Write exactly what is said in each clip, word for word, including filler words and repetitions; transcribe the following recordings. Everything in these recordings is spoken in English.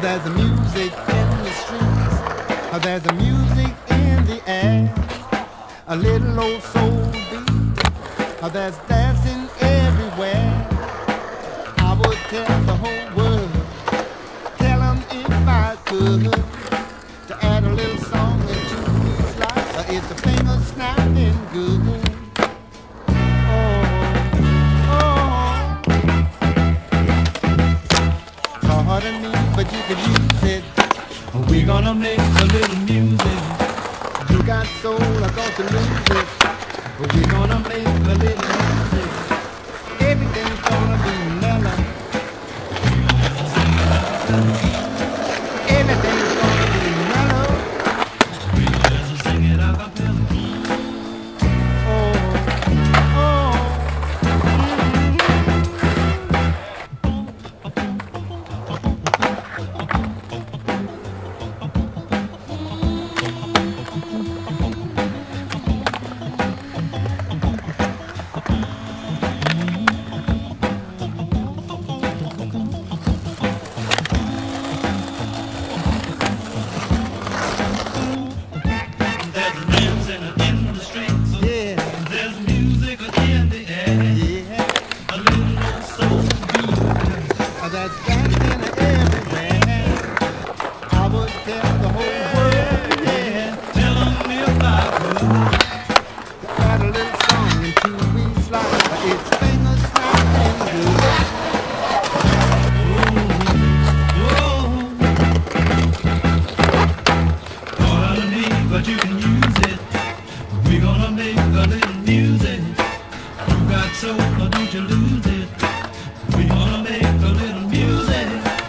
There's a music in the streets, there's a music in the air, a little old soul beat, there's dancing everywhere. I would tell the whole world, tell them if I could, to add a little song into this life. It's a finger snapping good. Pardon me, but you can use it. We're gonna make a little music. You got soul, I got to lose it. We're gonna make a little music. Everything's gonna be mellow. Everything's gonna be mellow. We're gonna sing it a cappella. Oh, oh. That's dancing everywhere. I would tell the whole world, yeah. Tell them if I could. To add a little song into each life. It's finger snapping good. Pardon me, but you can use it. We're gonna make a little music. You got soul, or don't you lose it. We're gonna make a little music.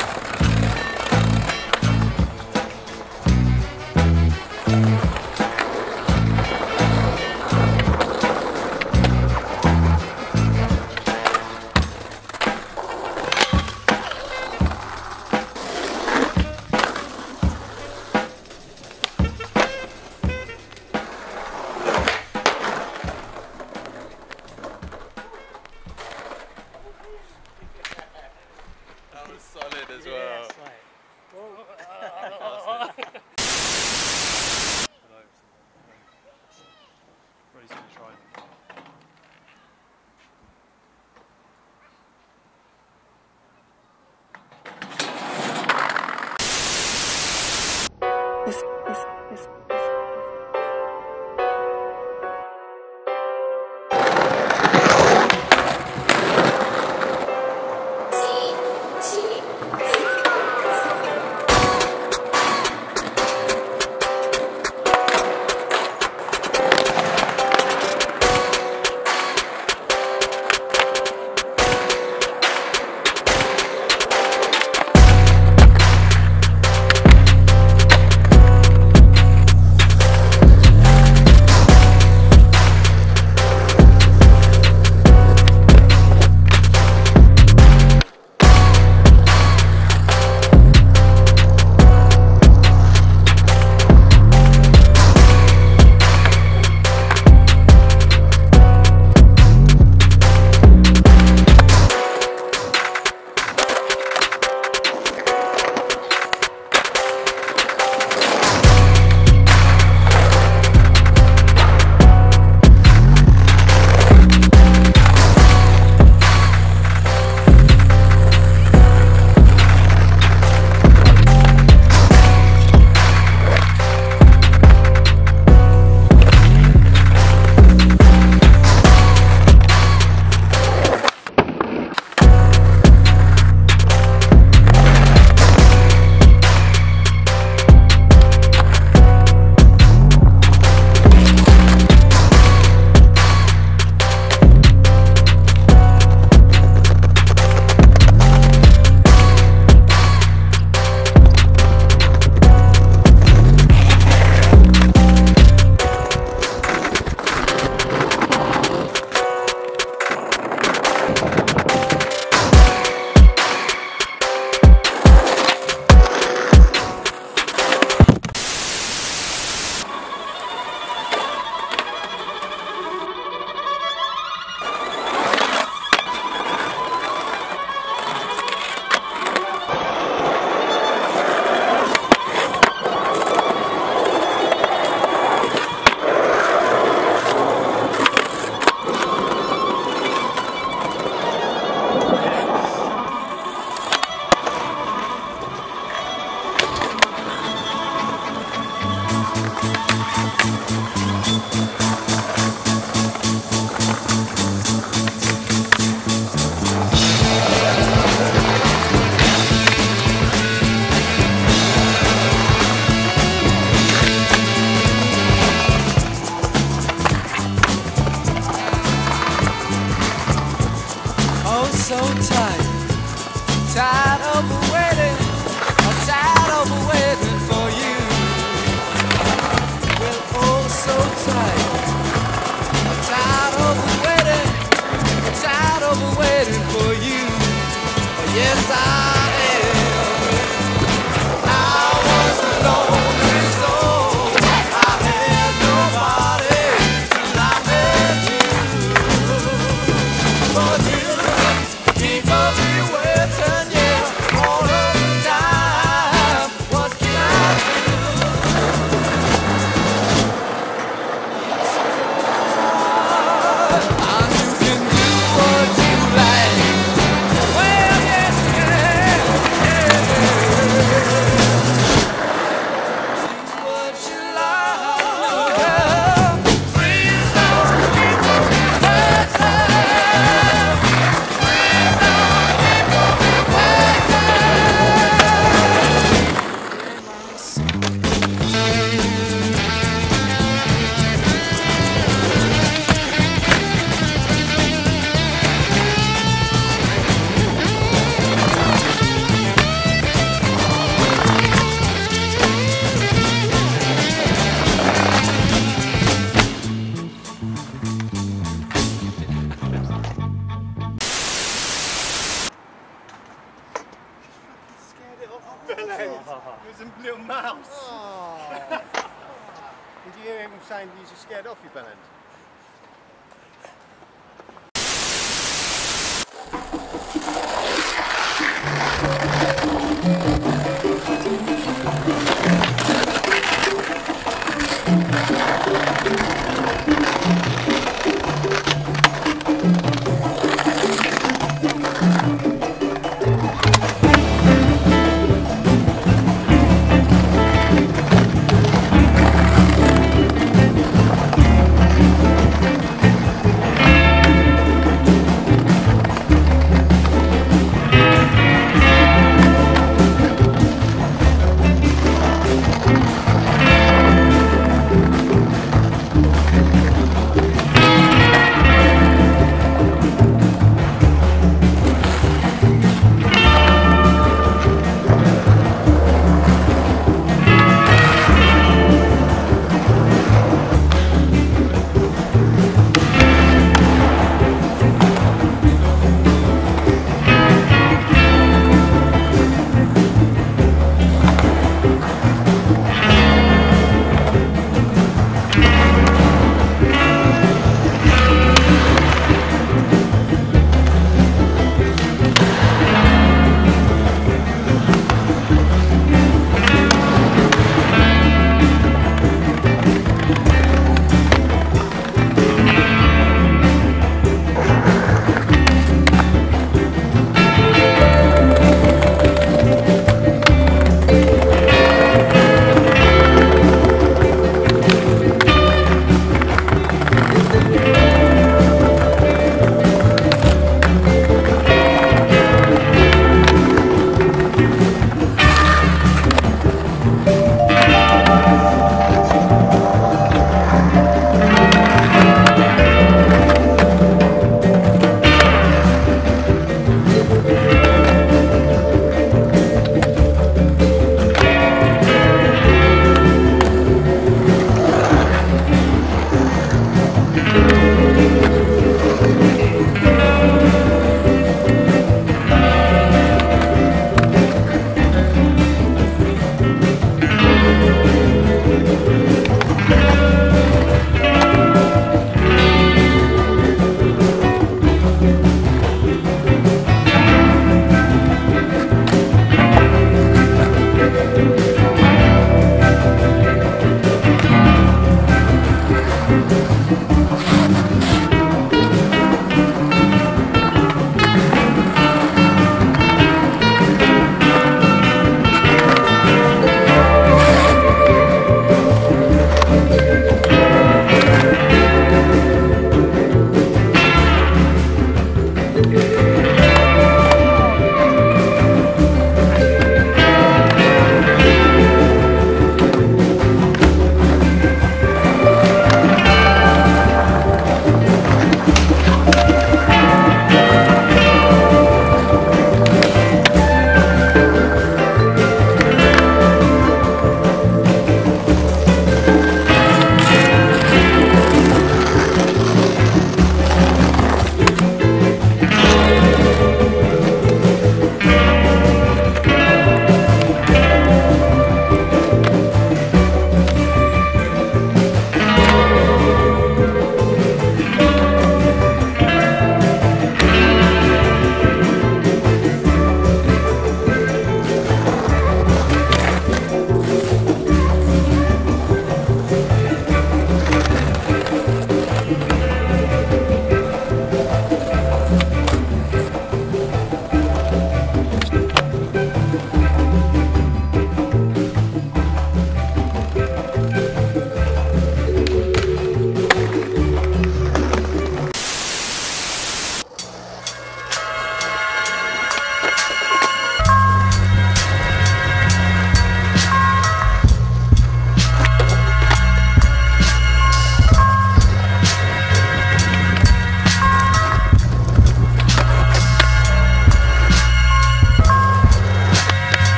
Solid as well. Yeah, slight. Really gonna try and This, this, this, this. T, T, oh so tight, tired of waiting, I'm tired of waiting for you. Well, oh so tight, I'm tired of waiting, I'm tired of waiting for you. Yes, I am. I was a lonely soul, I had nobody till I met you. But you keep on me waiting, yeah, all of the time. What can I do? And you can do what you like. Well, yes, you can, yeah. Do what you like, girl. Please don't keep on me waiting. Scared it off the bell end. It was a little mouse. Did you hear him saying you just scared off your bell end?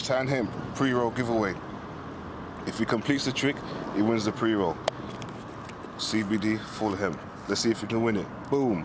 Tan Hemp pre-roll giveaway. If he completes the trick, he wins the pre-roll. C B D full hemp. Let's see if he can win it. Boom.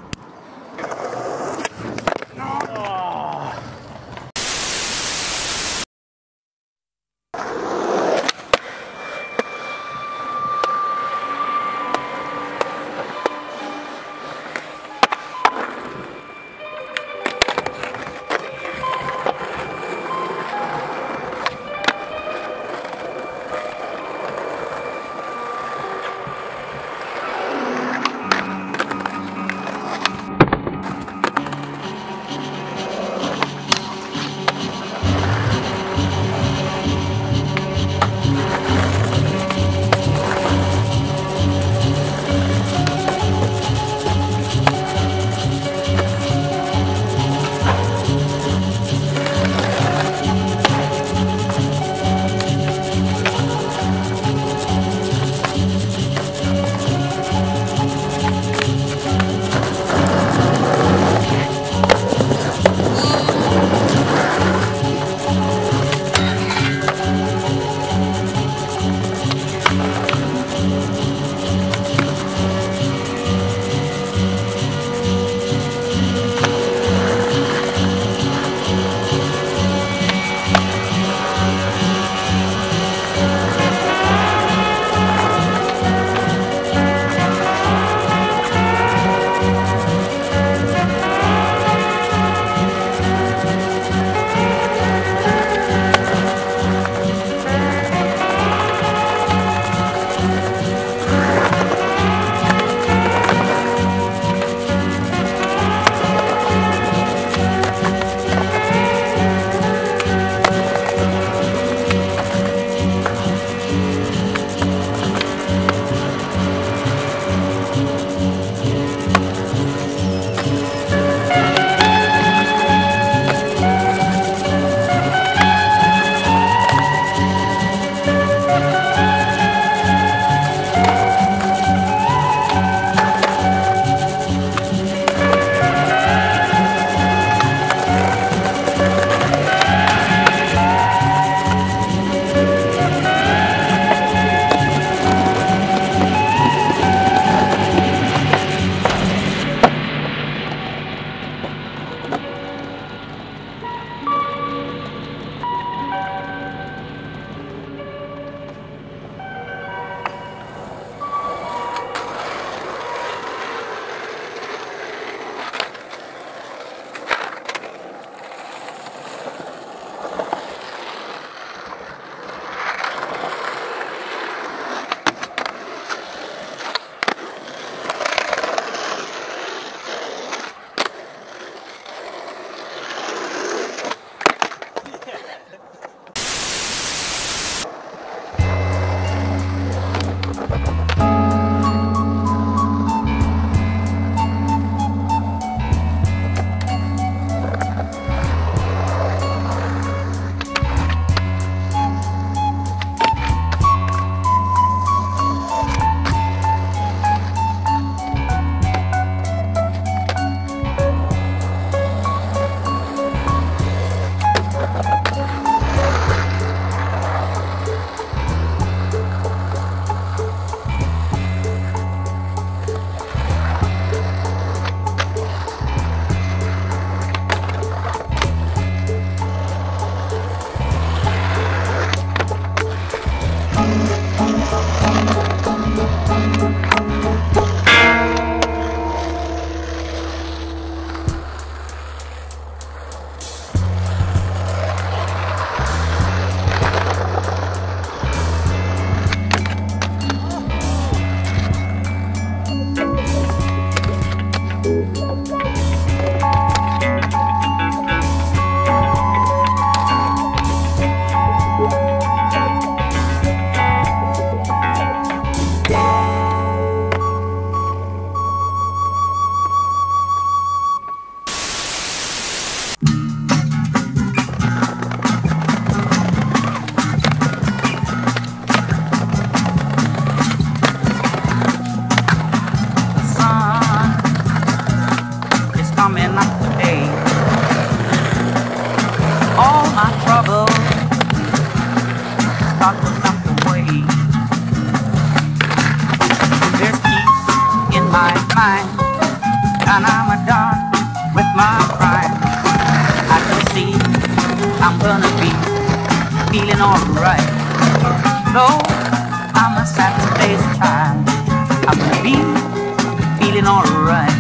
behind, and I'm a done with my crime. I can see I'm gonna be feeling alright. Though I'm a Saturday's child, I'm gonna be feeling alright.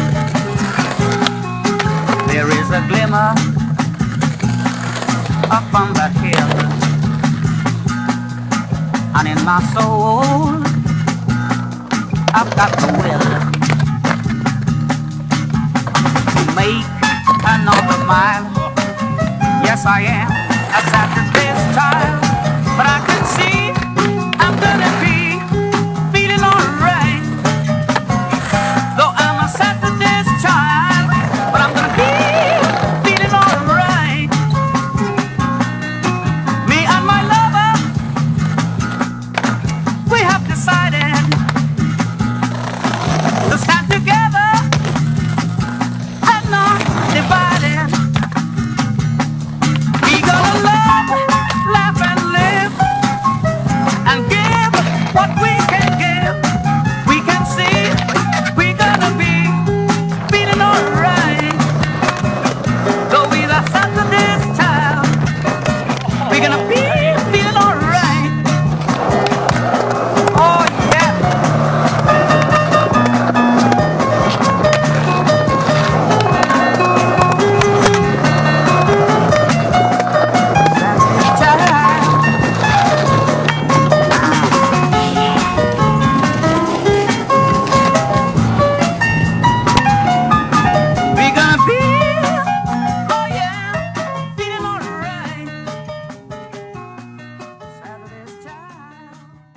There is a glimmer up on that hill, and in my soul I've got the will to make another mile. Yes, I am a Saturday's child, but I can see I'm gonna be feeling alright. Though I'm a Saturday's child, but I'm gonna be feeling alright. Me and my lover, we have decided to stand together and not divided. We gonna love, laugh and live, and give what we can give. We can see we gonna be feeling alright. Though we the Saturday's child, we gonna be feeling alright. Oh yeah. We gonna be, oh yeah, feeling alright. Saturday's child.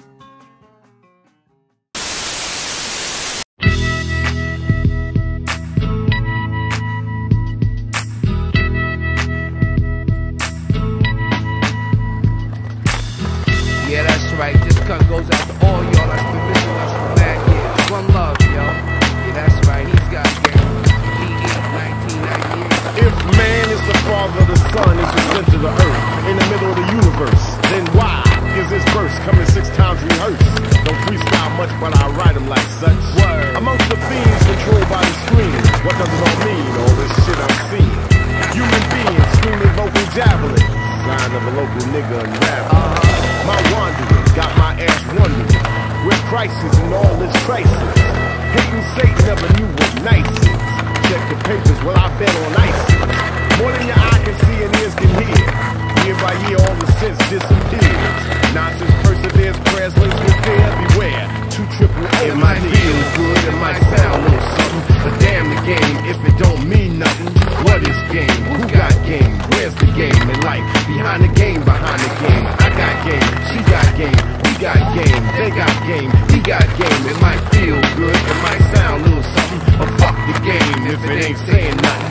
Yeah, that's right. This cut goes out to all y'all that's been missing us for that year. One love, yo. Yeah, that's right. He's got game. He is nineteen ninety-eight. If man is the father, the sun is the center of the earth, in the middle of the universe, then why is this verse coming six times rehearsed? Don't freestyle much, but I write them like such. Word. Amongst the fiends controlled by the screen, what does it all mean, all this shit I'm seeing? Human beings screaming vocal javelin, sign of a local nigga unraveling. My wandering got my ass wondering where crisis and all this crisis. Hating Satan never knew what nice is. Check the papers, well I bet on ISIS. More than your eye can see and ears can hear. Year by year all the sense disappears. Nonsense perseveres, prayers laced with fear. Beware, two triple O. It might feel good, it might sound a little something, but damn the game if it don't mean nothing. What is game? Who got game? Where's the game in life? Behind the game, behind the game. I got game, she got game, we got game, they got game, he got game. It might feel good, it might sound a little something, but fuck the game if it ain't saying nothing.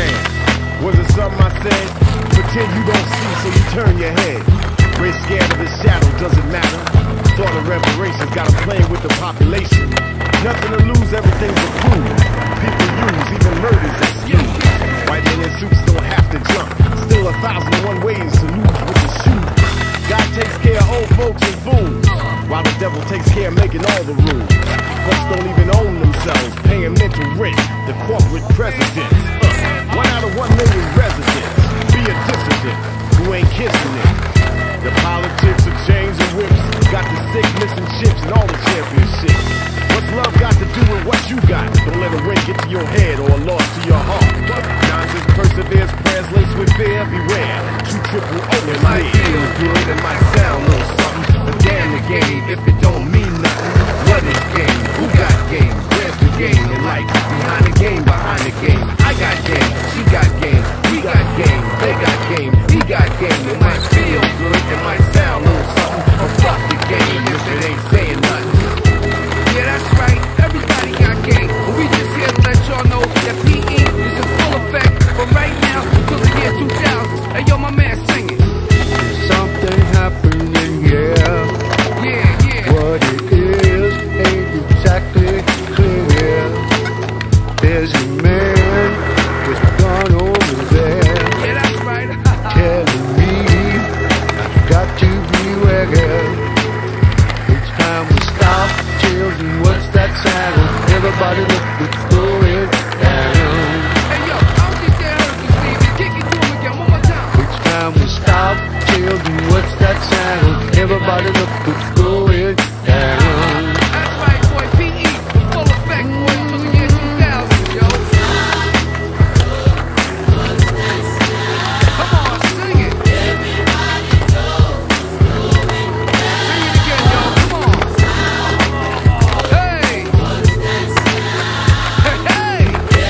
Damn, was it something I said? Pretend you don't see, so you turn your head. We're scared of his shadow, doesn't matter. Thought of reparations, got him playing with the population. Nothing to lose, everything's to prove. People use even murders excuse. White men in suits don't have to jump. Still a thousand and one ways to lose with the shoes. God takes care of old folks and fools, while the devil takes care of making all the rules. Folks don't even own themselves, paying mental rent to corporate presidents. Uh, one out of one million residents. Be a dissident who ain't kissing it. The politics of chains and whips got the sick missing chips and all the championships. What's love got to do with what you got? Don't let a ring get to your head or a loss to your heart. Nonsense perseveres, prayers laced with fear. Beware, two triple O. It might feel good, it might sound a little something, but damn the game if it don't mean nothing. What is game? Who got game? Where's the game in life? Behind the game, behind the game. I got game, she got game, we got game, they got game, he got game. It might feel good, it might sound a little something, but fuck the game if it ain't saying nothing. Yeah, that's right, everybody got game, but we just here to let y'all know that P E is in full effect from right now until the year two thousand. Hey yo, my man, sing it. Something happening here. Yeah, yeah. What it is ain't exactly clear. There's a man with a gun over there. Yeah, that's right. Telling me I've got to beware. Each time we It's going down. That's right, boy. P E, full effect, boy, till the year two thousand, yo. Come on, sing it. Sing it again, yo. Come on. Hey. Hey, hey.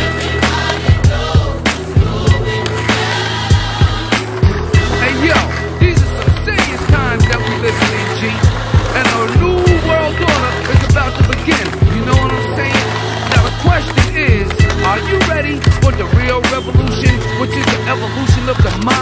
Hey, yo, these are some serious times that we living in, G. And a new world order is about to begin. You know what I'm saying? Now the question is, are you ready for the real revolution, which is the evolution of the mind?